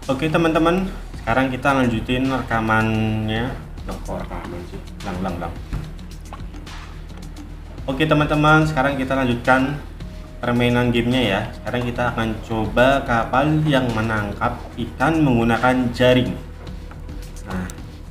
Oke teman-teman, sekarang kita lanjutin rekamannya. Loh, kok rekaman sih? Lang. Oke teman-teman, sekarang kita lanjutkan permainan gamenya ya. Sekarang kita akan coba kapal yang menangkap ikan menggunakan jaring. Nah,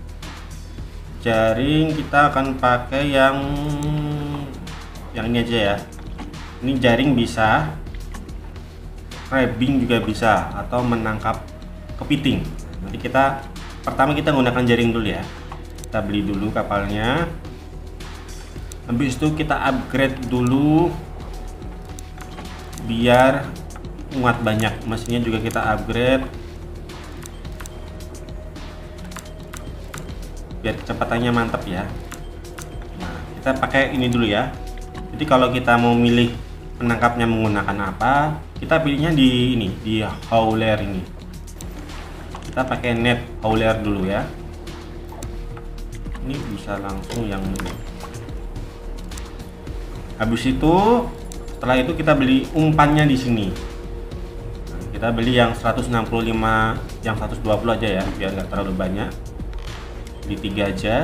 jaring kita akan pakai yang ini aja ya. Ini jaring bisa, crabbing juga bisa, atau menangkap kepiting. Nanti pertama kita menggunakan jaring dulu ya. Kita beli dulu kapalnya. Habis itu kita upgrade dulu biar muat banyak. Mesinnya juga kita upgrade biar kecepatannya mantap ya. Nah, kita pakai ini dulu ya. Jadi kalau kita mau milih menangkapnya menggunakan apa, kita pilihnya di hauler ini. Kita pakai net hauler dulu ya. Ini bisa langsung yang ini. Habis itu setelah itu kita beli umpannya di sini. Nah, kita beli yang 165, yang 120 aja ya, biar nggak terlalu banyak. Di 3 aja.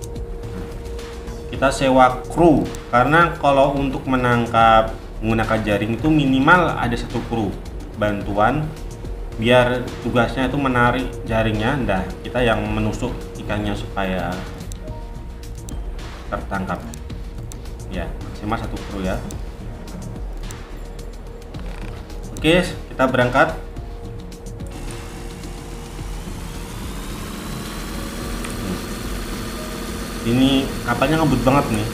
Kita sewa kru, karena kalau untuk menangkap menggunakan jaring itu minimal ada 1 kru bantuan, biar tugasnya itu menarik jaringnya. Nah, kita yang menusuk ikannya supaya tertangkap ya, maksimal 1 kru ya. Oke, kita berangkat. Ini kapalnya ngebut banget nih.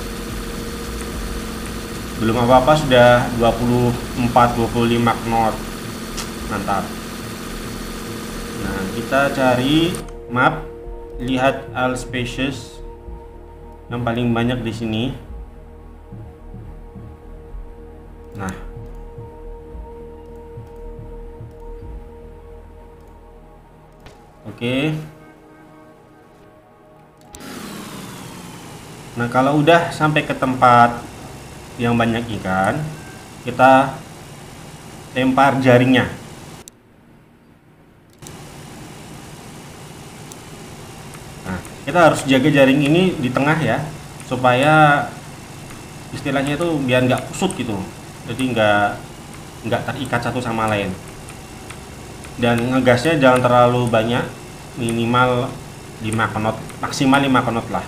Belum apa-apa sudah 24-25 knot. Mantap. Nah, kita cari map, lihat all species yang paling banyak di sini. Nah, oke. Nah, kalau udah sampai ke tempat yang banyak ikan, kita lempar jaringnya. Nah, kita harus jaga jaring ini di tengah ya, supaya istilahnya itu biar nggak kusut gitu. Jadi nggak terikat satu sama lain. Dan ngegasnya jangan terlalu banyak, minimal 5 knot, maksimal 5 knot lah.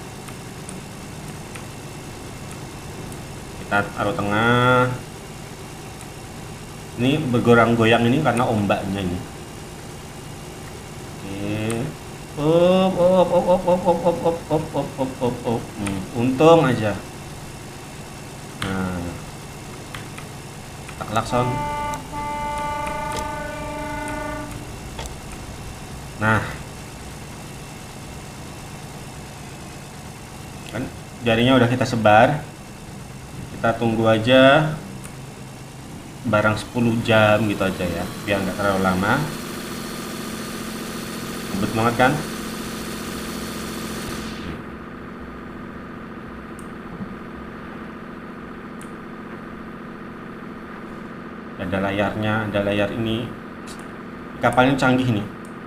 Kita taruh tengah. Ini bergoyang-goyang ini karena ombaknya ini. Oke. Untung aja. Nah, tak klakson. Nah, kan jaringnya udah kita sebar. Kita tunggu aja barang 10 jam gitu aja ya, biar nggak terlalu lama. Ngebut banget kan. Ada layarnya, ada layar ini. Kapalnya canggih nih.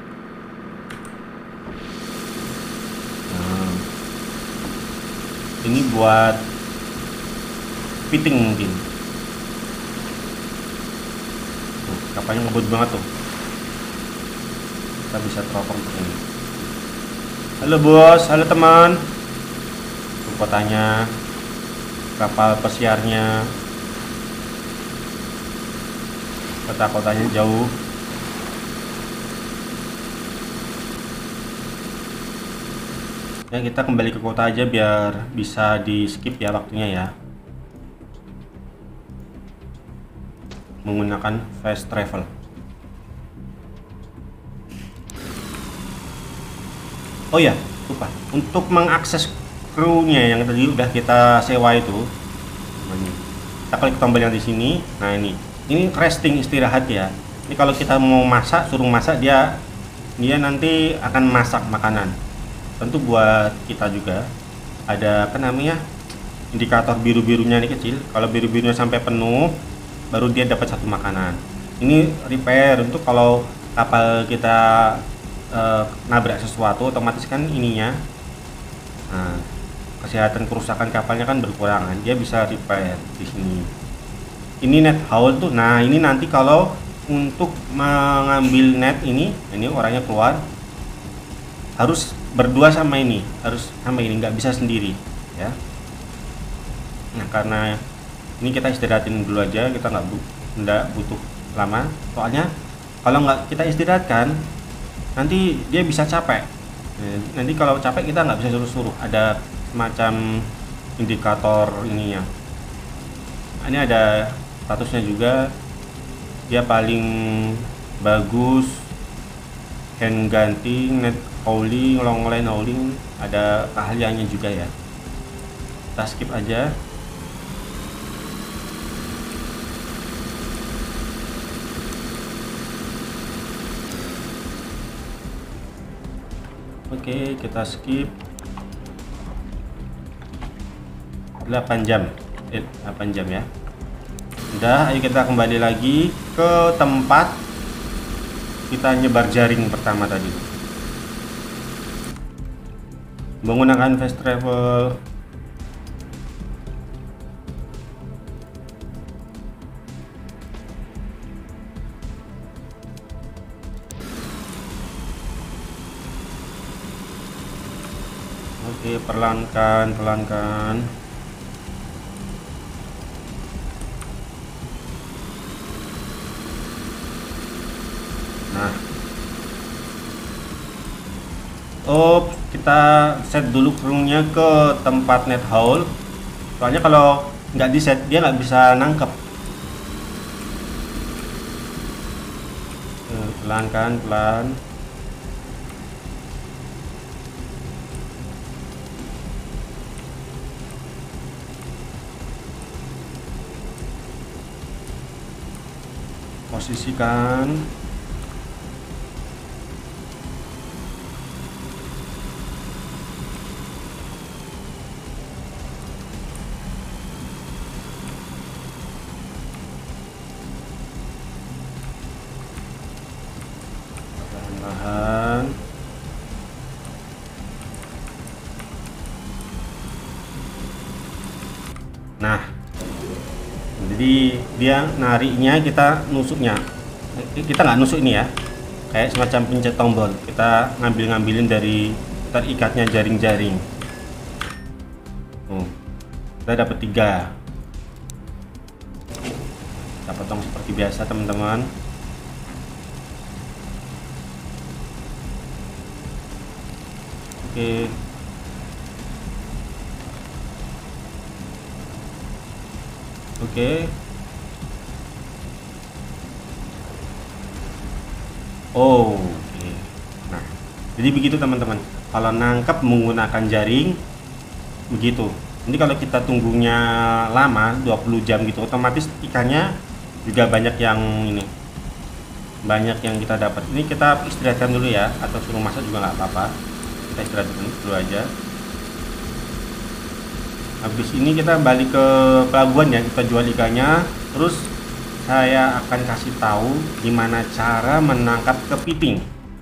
Nah, ini buat fitting mungkin. Tuh, kapalnya ngebut banget tuh. Kita bisa teropong pakai ini. Halo bos, halo teman. Tuh kotanya, kapal pesiarnya, kota-kotanya jauh. Ya, kita kembali ke kota aja biar bisa di skip ya waktunya ya, menggunakan fast travel. Oh ya, lupa untuk mengakses krunya yang tadi udah kita sewa itu. Nah, ini kita klik tombol yang di sini. Nah, ini resting, istirahat ya. Ini kalau kita mau masak, suruh masak, dia nanti akan masak makanan. Tentu buat kita juga ada apa namanya, indikator biru-birunya ini kecil. Kalau biru-birunya sampai penuh, baru dia dapat 1 makanan. Ini repair untuk kalau kapal kita nabrak sesuatu, otomatis kan ininya, nah, kesehatan kerusakan kapalnya kan berkurangan, dia bisa repair di sini. Ini net haul tuh. Nah, ini nanti kalau untuk mengambil net ini orangnya keluar harus berdua sama ini, nggak bisa sendiri ya. Nah, karena ini kita istirahatin dulu aja, kita nggak butuh lama, soalnya kalau nggak kita istirahatkan nanti dia bisa capek. Nanti kalau capek kita nggak bisa suruh-suruh, ada semacam indikator ininya. Nah, ini ada statusnya juga, dia paling bagus hand ganti, net hauling, long line hauling, ada keahliannya juga ya. Kita skip aja. Oke, kita skip 8 jam. 8 jam ya. Udah, ayo kita kembali lagi ke tempat kita nyebar jaring pertama tadi. Menggunakan fast travel. Oke, pelankan. Nah, kita set dulu krunya ke tempat net haul. Soalnya kalau nggak di set dia nggak bisa nangkep. Pelan. Posisikan. Perlahan. Nah, jadi dia nariknya, kita nusuknya. Kita nggak nusuk ini ya, kayak semacam pencet tombol. Kita ngambilin dari terikatnya jaring-jaring. Kita dapat 3. Kita potong seperti biasa teman-teman. Oke. Oke. Oke. Nah, jadi begitu teman-teman. Kalau nangkep menggunakan jaring begitu. Ini kalau kita tunggunya lama 20 jam gitu, otomatis ikannya juga banyak yang kita dapat. Ini kita istirahatkan dulu ya, atau suruh masak juga nggak apa-apa. Kita istirahatkan dulu aja. Habis ini kita balik ke pelabuhan ya, kita jual ikannya. Terus saya akan kasih tahu gimana cara menangkap kepiting.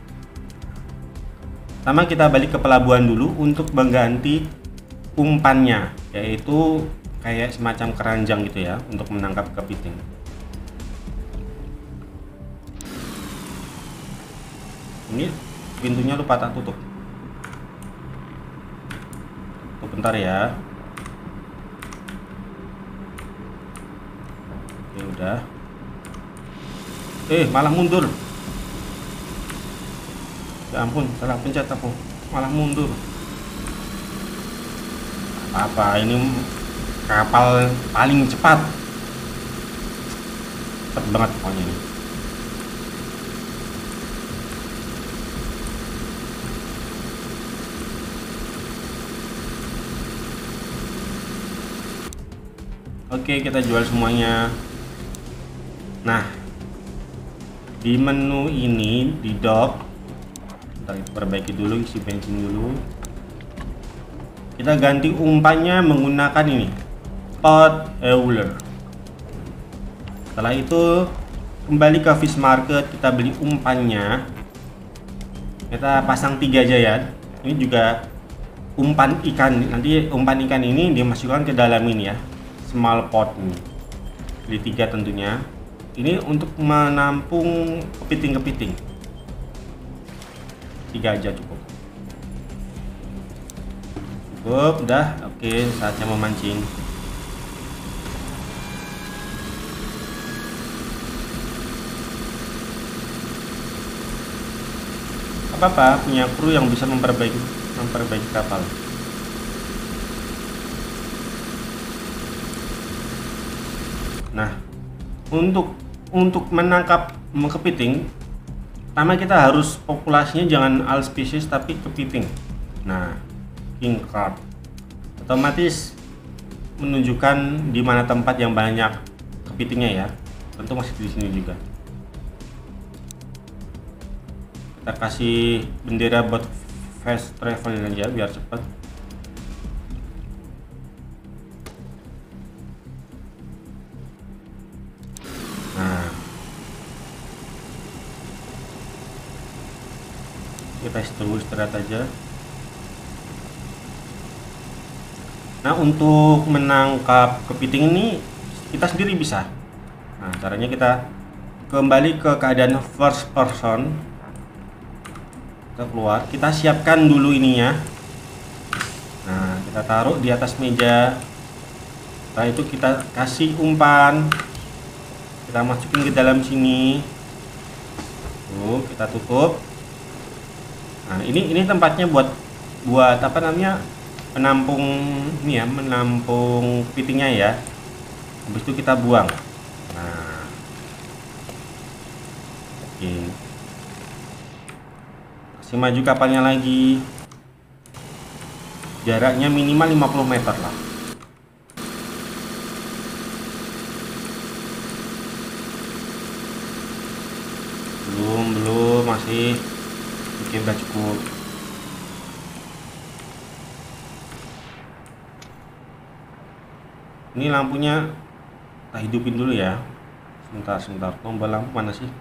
Pertama kita balik ke pelabuhan dulu untuk mengganti umpannya, yaitu kayak semacam keranjang gitu ya, untuk menangkap kepiting. Ini pintunya lupa tak tutup. Bentar ya. Oke, udah. Malah mundur. Ya ampun, salah pencet aku. Malah mundur. Apa ini kapal paling cepat. Cepat banget pokoknya ini. Oke, kita jual semuanya. Nah, di menu ini di dock, kita perbaiki dulu, isi bensin dulu. Kita ganti umpannya menggunakan ini, pot hauler. Setelah itu kembali ke fish market, kita beli umpannya. Kita pasang 3 aja ya. Ini juga umpan ikan. Nanti umpan ikan ini dimasukkan ke dalam ini ya, small pot ini. Beli 3 tentunya. Ini untuk menampung kepiting-kepiting. 3 aja cukup. Cukup, udah. Oke, saatnya memancing. Apa punya kru yang bisa memperbaiki kapal. Nah, untuk menangkap kepiting, pertama kita harus populasinya jangan all species tapi kepiting. Nah, king crab otomatis menunjukkan di mana tempat yang banyak kepitingnya ya. Tentu masih di sini juga. Kita kasih bendera buat fast travel aja biar cepat. Nah, kita istirahat aja. Nah, untuk menangkap kepiting ini kita sendiri bisa. Nah, caranya kita kembali ke keadaan first person. Kita keluar, kita siapkan dulu ininya. Nah, kita taruh di atas meja. Setelah itu kita kasih umpan, kita masukin ke dalam sini. Tuh, kita tutup. Nah, ini tempatnya buat apa namanya, penampung ini ya, menampung kepitingnya ya. Habis itu kita buang. Nah, oke. Maju kapalnya lagi, jaraknya minimal 50 meter lah. Belum masih. Oke, udah cukup. Ini lampunya kita hidupin dulu ya. Sebentar, tombol lampu mana sih?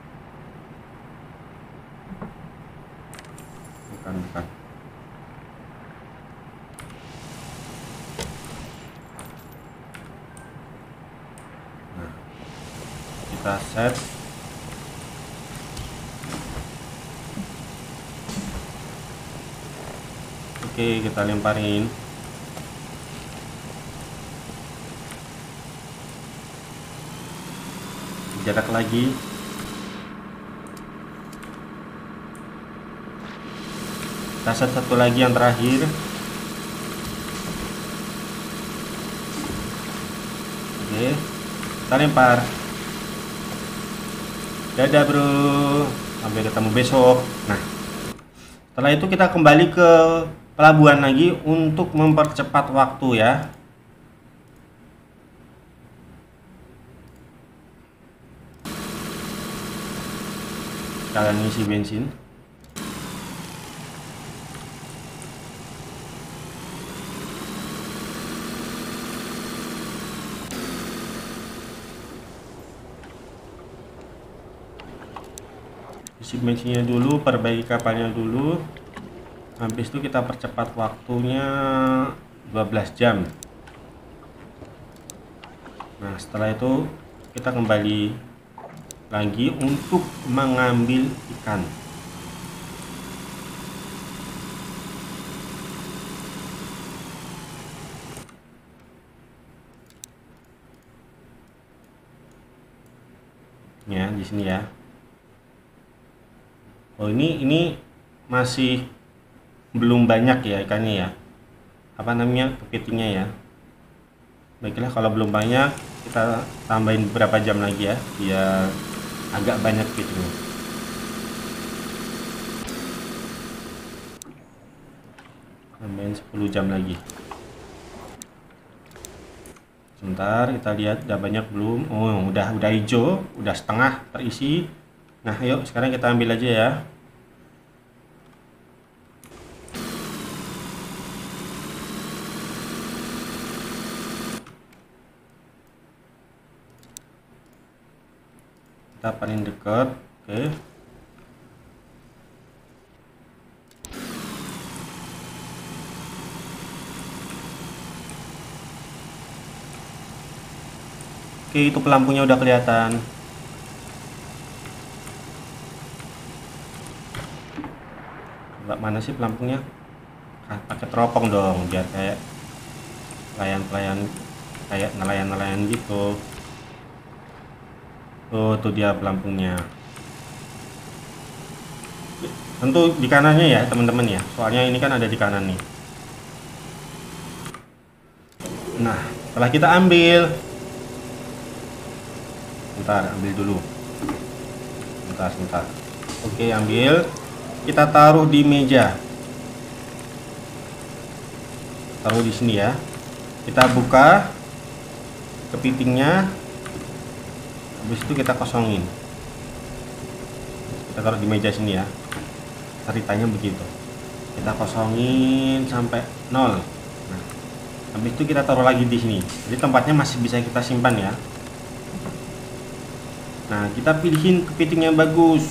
Bukan. Nah, kita set. Oke, kita lemparin. Jarak lagi. Kita set satu lagi yang terakhir. Oke, kita lempar. Dadah bro, sampai ketemu besok. Nah, setelah itu kita kembali ke pelabuhan lagi untuk mempercepat waktu ya. Kalian isi bensin. Isi bensinnya dulu, perbaiki kapalnya dulu. Habis itu kita percepat waktunya 12 jam. Nah, setelah itu kita kembali lagi untuk mengambil ikan. Ya, di sini ya. Oh, ini masih belum banyak ya ikannya ya. Apa namanya, kepitingnya ya. Baiklah, kalau belum banyak kita tambahin beberapa jam lagi ya, biar agak banyak kepitingnya. Tambahin 10 jam lagi. Sebentar, kita lihat udah banyak belum. Oh, udah hijau, udah setengah terisi. Nah, ayo sekarang kita ambil aja ya. Kita paling dekat. Oke. Oke, itu pelampunya udah kelihatan. Coba mana sih pelampunya? Pakai teropong dong, biar kayak pelayan-pelayan, kayak nelayan-nelayan gitu. Tuh dia pelampungnya. Tentu di kanannya ya teman-teman ya, soalnya ini kan ada di kanan nih. Nah, setelah kita ambil, bentar, ambil dulu. Sebentar. Oke, ambil. Kita taruh di meja. Taruh di sini ya. Kita buka kepitingnya. Habis itu kita kosongin. Kita taruh di meja sini ya. Ceritanya begitu. Kita kosongin sampai 0. Nah, habis itu kita taruh lagi di sini. Jadi tempatnya masih bisa kita simpan ya. Nah, kita pilihin kepiting yang bagus.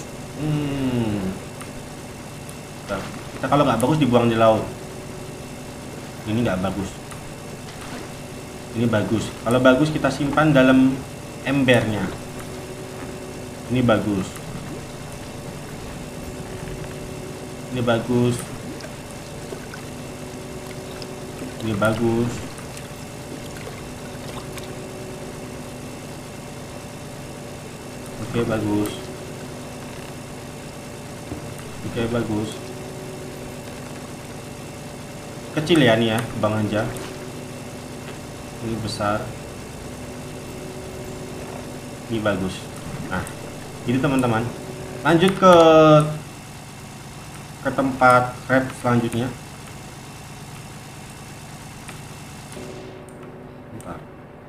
Kita kalau nggak bagus dibuang di laut. Ini nggak bagus. Ini bagus. Kalau bagus kita simpan dalam embernya. Ini bagus. Ini bagus. Ini bagus. Oke, bagus. Oke, bagus. Kecil ya nih ya, bang aja. Ini besar. Ini bagus. Nah, ini teman-teman. Lanjut ke tempat red selanjutnya. Bentar.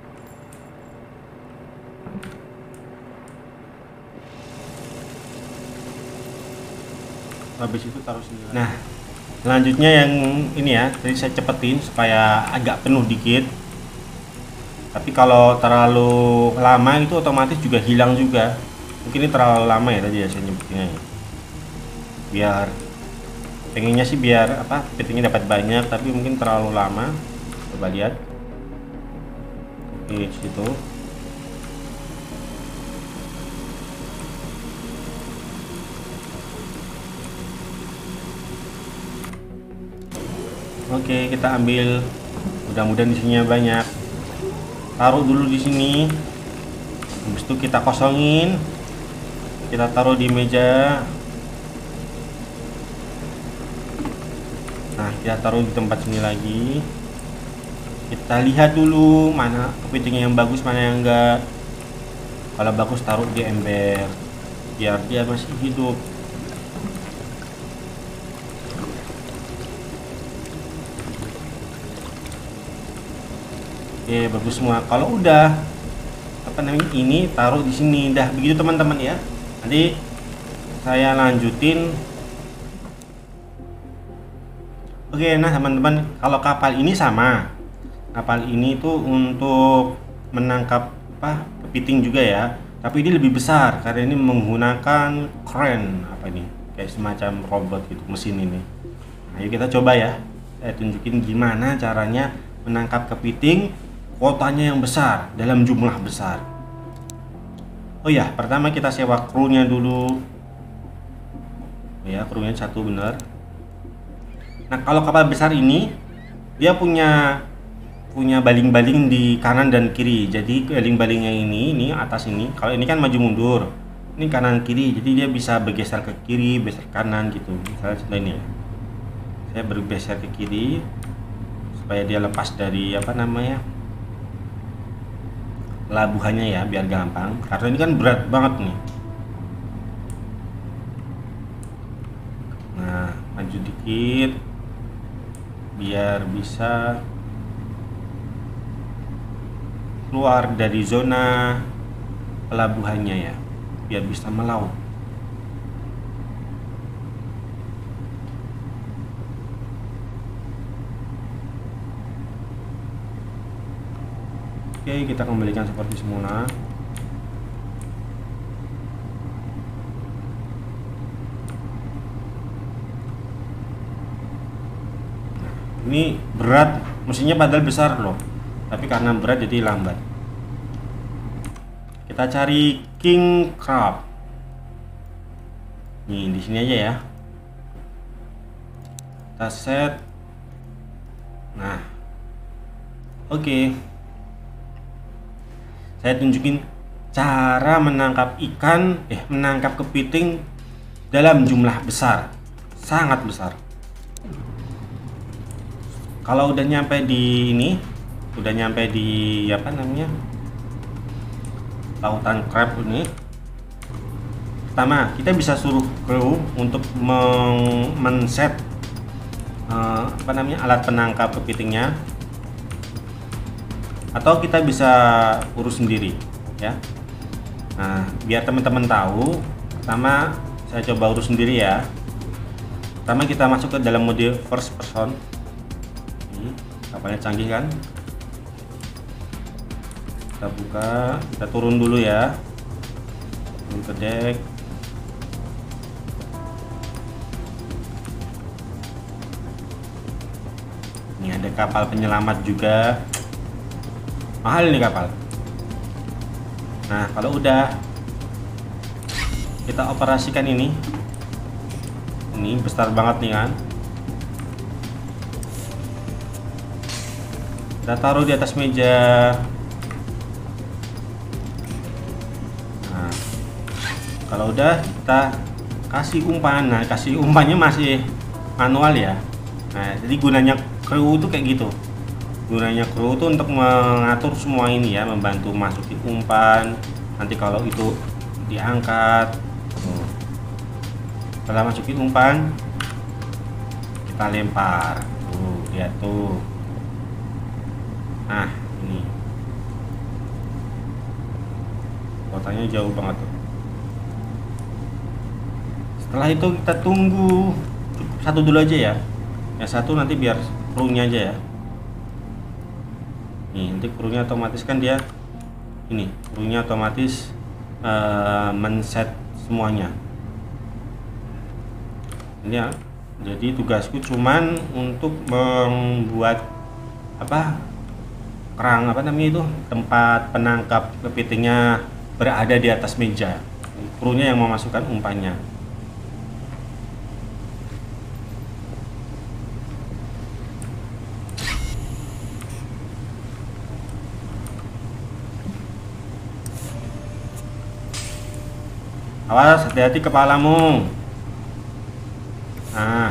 Habis itu taruh sini. Nah, selanjutnya yang ini ya, tadi saya cepetin supaya agak penuh dikit. Tapi kalau terlalu lama itu otomatis juga hilang juga. Mungkin ini terlalu lama ya tadi ya saya nyebutinnya ya. Biar pengennya sih biar apa kepitingnya dapat banyak, tapi mungkin terlalu lama. Coba lihat. Oke, situ. Oke, kita ambil. Mudah-mudahan isinya banyak. Taruh dulu di sini. Habis itu kita kosongin. Kita taruh di meja. Nah, kita taruh di tempat sini lagi. Kita lihat dulu mana kepitingnya yang bagus, mana yang enggak. Kalau bagus taruh di ember biar dia masih hidup. Oke, bagus semua. Kalau udah apa namanya ini taruh di sini. Dah begitu teman-teman ya. Nanti saya lanjutin. Oke, nah teman-teman, kalau kapal ini sama. Kapal ini tuh untuk menangkap apa kepiting juga ya. Tapi ini lebih besar karena ini menggunakan crane apa ini? Kayak semacam robot gitu, mesin ini. Nah, yuk kita coba ya. Saya tunjukin gimana caranya menangkap kepiting kuotanya yang besar dalam jumlah besar. Oh ya, pertama kita sewa krunya dulu. Ya, krunya satu bener. Nah, kalau kapal besar ini dia punya baling-baling di kanan dan kiri. Jadi baling-balingnya ini atas ini. Kalau ini kan maju mundur. Ini kanan kiri. Jadi dia bisa bergeser ke kiri, bergeser ke kanan gitu. Misalnya seperti ini. Saya bergeser ke kiri supaya dia lepas dari apa namanya? Labuhannya ya, biar gampang. Karena ini kan berat banget nih. Nah, maju dikit biar bisa keluar dari zona pelabuhannya ya, biar bisa melaut. Oke, kita kembalikan seperti semula. Ini berat, mesinnya padahal besar loh, tapi karena berat jadi lambat. Kita cari king crab. Nih di sini aja ya. Kita set. Nah, oke. Saya tunjukin cara menangkap ikan, menangkap kepiting dalam jumlah besar, sangat besar. Kalau udah nyampe di ini, udah nyampe di apa namanya, lautan crab ini, pertama kita bisa suruh kru untuk men-set apa namanya, alat penangkap kepitingnya, atau kita bisa urus sendiri ya. Nah, biar teman-teman tahu, pertama saya coba urus sendiri ya. Pertama kita masuk ke dalam mode first person. Ini kapalnya canggih kan, kita buka, kita turun dulu ya, turun ke deck. Ini ada kapal penyelamat juga, mahal nih kapal. Nah, kalau udah kita operasikan ini besar banget nih kan, kita taruh di atas meja. Nah, kalau udah kita kasih umpan. Nah, kasih umpannya masih manual ya. Nah, jadi gunanya kru itu kayak gitu. Gunanya kru itu untuk mengatur semua ini ya, membantu masukin umpan. Nanti kalau itu diangkat, setelah masukin umpan kita lempar. Tuh, lihat tuh. Nah, ini kotanya jauh banget tuh. Setelah itu kita tunggu, cukup satu dulu aja ya. Yang satu nanti biar krunya aja ya. Nih, nanti krunya otomatis kan dia ini, krunya otomatis men-set semuanya. Ini ya, jadi tugasku cuman untuk membuat apa, kerang apa namanya itu, tempat penangkap kepitingnya berada di atas meja. Krunya yang memasukkan umpannya. Awas, hati-hati kepalamu. Nah,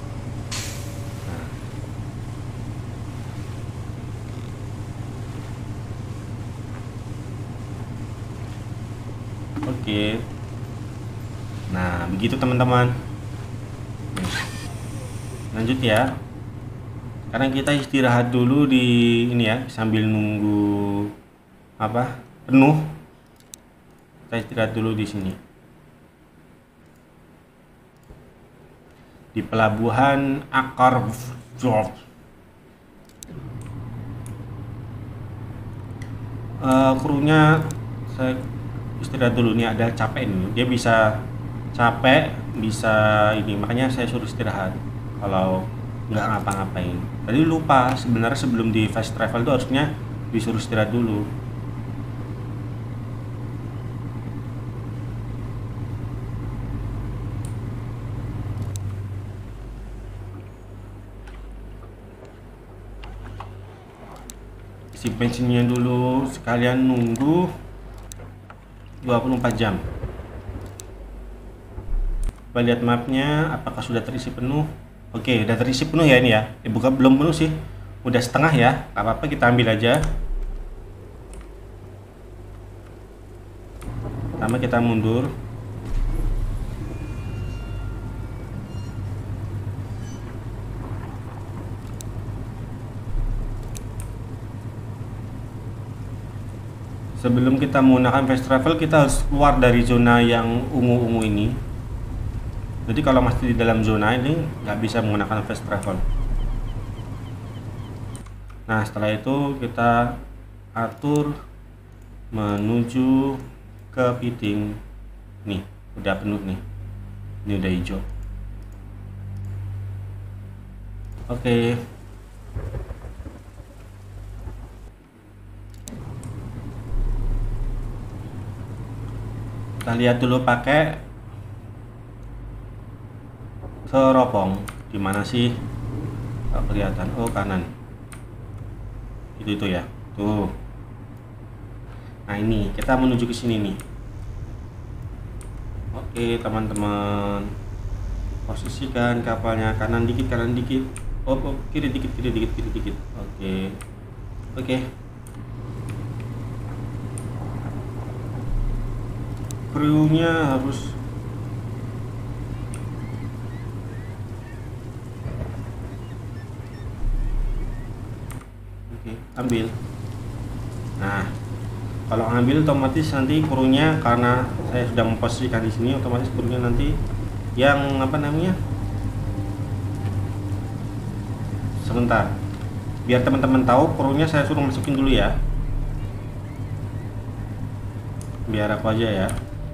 oke. Nah, begitu teman-teman. Lanjut ya. Sekarang kita istirahat dulu di ini ya, sambil nunggu apa, penuh. Kita istirahat dulu di sini. Di pelabuhan Akarvjord. Krunya saya istirahat dulu nih, ada capek nih. Dia bisa capek, bisa ini, makanya saya suruh istirahat kalau nggak ngapa-ngapain. Tadi lupa, sebenarnya sebelum di fast travel itu harusnya disuruh istirahat dulu. Isi bensinnya dulu, sekalian nunggu 24 jam. Coba lihat mapnya, apakah sudah terisi penuh. Oke, udah terisi penuh ya ini ya. Bukan, belum penuh sih, udah setengah ya. Gak apa-apa, kita ambil aja. Pertama kita mundur. Sebelum kita menggunakan fast travel, kita harus keluar dari zona yang ungu-ungu ini. Jadi kalau masih di dalam zona ini nggak bisa menggunakan fast travel. Nah, setelah itu kita atur menuju ke kepiting. Nih, udah penuh nih. Ini udah hijau. Oke. Kita lihat dulu pakai teropong. Di mana sih? Nggak kelihatan. Oh, kanan. Itu ya. Tuh. Nah, ini kita menuju ke sini nih. Oke, teman-teman. Posisikan kapalnya kanan dikit, Oh, kiri dikit. Oke. Krunya harus ambil. Nah, kalau ngambil otomatis nanti krunya, karena saya sudah memposisikan di sini, otomatis krunya nanti yang apa namanya? Sebentar. Biar teman-teman tahu, krunya saya suruh masukin dulu ya. Biar aku aja ya.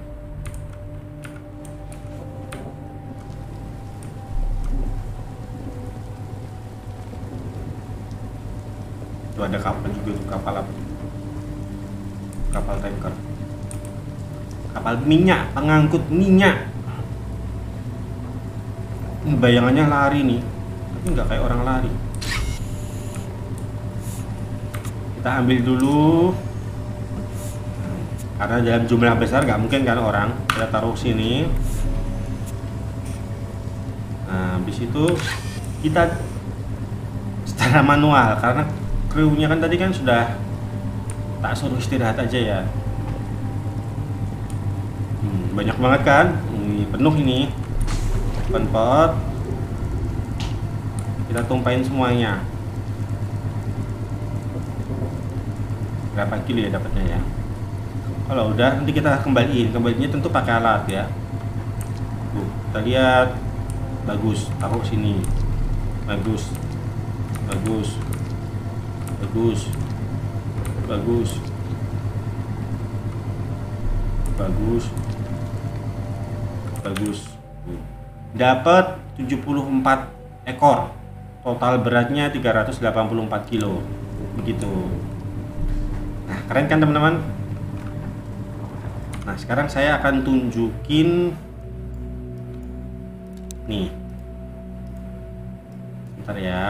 Tuh ada kapal juga tuh, kapal apa? Kapal tanker. Kapal minyak, pengangkut minyak. Bayangannya lari nih, tapi nggak kayak orang lari. Kita ambil dulu, karena dalam jumlah besar nggak mungkin kan orang. Kita taruh sini. Nah, habis itu kita secara manual, karena krunya kan tadi kan sudah tak suruh istirahat aja ya. Banyak banget kan, ini penuh ini. Open pot, kita tumpahin semuanya. Berapa kilo ya dapatnya ya? Kalau udah nanti kita kembalinya tentu pakai alat ya. Kita lihat, bagus, taruh sini, bagus. Dapat 74 ekor, total beratnya 384 kilo, begitu. Nah, keren kan teman-teman? Nah, sekarang saya akan tunjukin nih, bentar ya.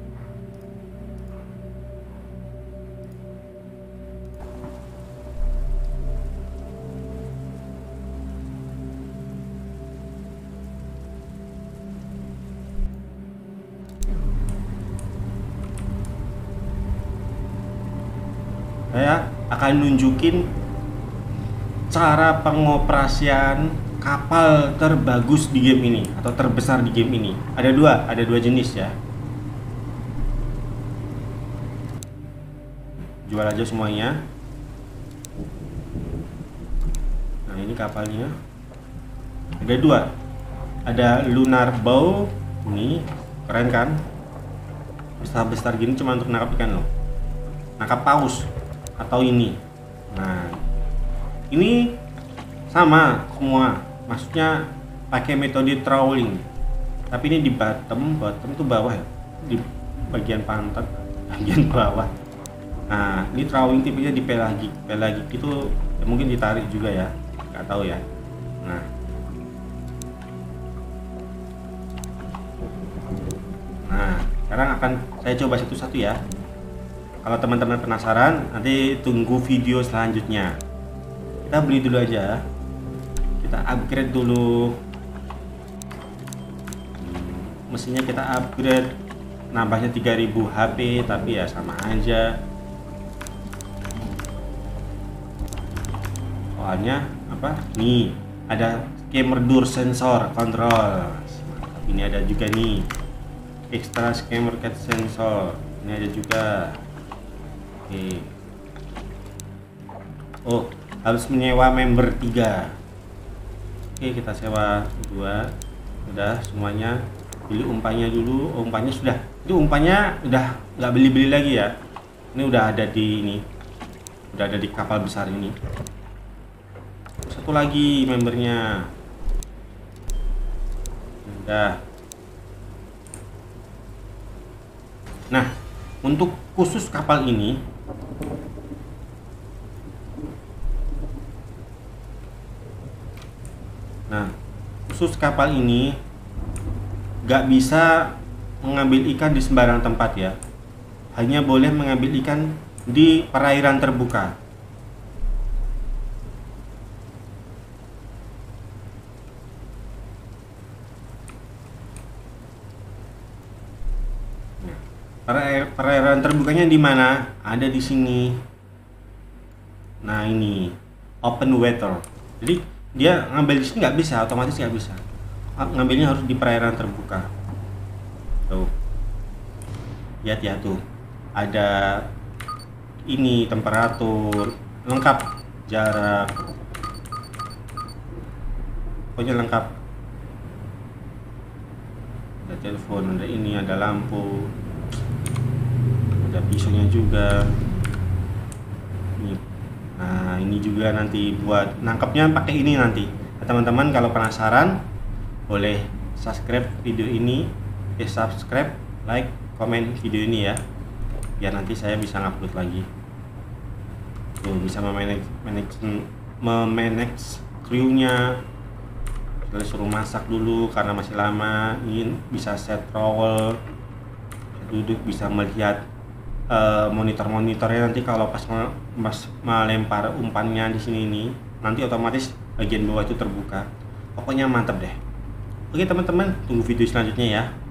Saya akan nunjukin cara pengoperasian kapal terbagus di game ini atau terbesar di game ini. Ada dua jenis ya. Jual aja semuanya. Nah, ini kapalnya. Ada dua. Ada lunar bow, ini keren kan? Besar-besar gini cuma untuk nangkap ikan loh. Nangkap paus atau ini. Nah, ini sama semua, maksudnya pakai metode trawling, tapi ini di bottom tuh bawah ya, di bagian pantat bagian bawah. Nah, ini trawling tipenya di pelagik itu ya, mungkin ditarik juga ya, nggak tahu ya. Nah, sekarang akan saya coba satu-satu ya. Kalau teman-teman penasaran, nanti tunggu video selanjutnya. Kita beli dulu aja, kita upgrade dulu. Mesinnya kita upgrade, nambahnya 3000 HP, tapi ya sama aja. Soalnya apa? Nih, ada scammer door sensor control. Ini ada juga nih, extra scammer cat sensor. Ini ada juga. Oke. Oh, harus menyewa member 3. Oke, kita sewa 2. Udah semuanya. Beli umpannya dulu. Umpannya sudah. Itu umpannya udah nggak beli-beli lagi ya. Ini udah ada di ini. Udah ada di kapal besar ini. Satu lagi membernya. Udah. Nah, Untuk khusus kapal ini, nggak bisa mengambil ikan di sembarang tempat ya, hanya boleh mengambil ikan di perairan terbuka. Perairan terbukanya di mana? Ada di sini. Nah, ini open water. Jadi dia ngambil di sini nggak bisa, otomatis nggak bisa. Ngambilnya harus di perairan terbuka. Tuh, lihat ya tuh. Ada ini temperatur lengkap, jarak, pokoknya lengkap. Ada telepon, ada ini, ada lampu, ada pisaunya juga. Nah, ini juga nanti buat nangkapnya pakai ini nanti. Nah, teman-teman kalau penasaran boleh subscribe video ini, subscribe, like, komen video ini ya, biar nanti saya bisa ngupload lagi. Tuh, bisa memanage krunya. Kita suruh masak dulu karena masih lama. Ini bisa set roll, duduk, bisa melihat monitor-monitornya nanti kalau pas melempar umpannya di sini nih, nanti otomatis bagian bawah itu terbuka. Pokoknya mantap deh. Oke teman-teman, tunggu video selanjutnya ya.